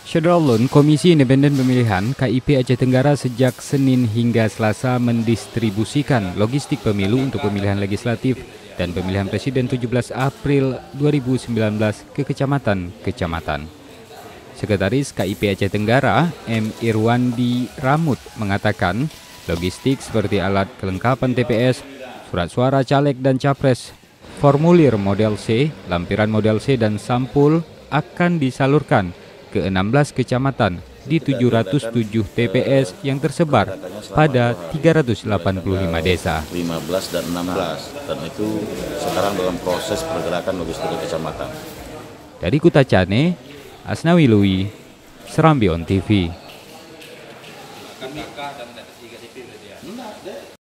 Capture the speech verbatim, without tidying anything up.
Syederalun, Komisi Independen Pemilihan K I P Aceh Tenggara sejak Senin hingga Selasa mendistribusikan logistik pemilu untuk pemilihan legislatif dan pemilihan presiden tujuh belas April dua ribu sembilan belas ke kecamatan-kecamatan. Sekretaris K I P Aceh Tenggara, M. Irwandi Ramut, mengatakan logistik seperti alat kelengkapan T P S, surat suara caleg dan capres, formulir model C, lampiran model C dan sampul akan disalurkan ke enam belas kecamatan di tujuh ratus tujuh T P S yang tersebar pada tiga ratus delapan puluh lima desa. lima belas dan enam belas, dan itu sekarang dalam proses pergerakan logistik ke kecamatan. Dari Kutacane, Asnawi Lui, Serambi On T V.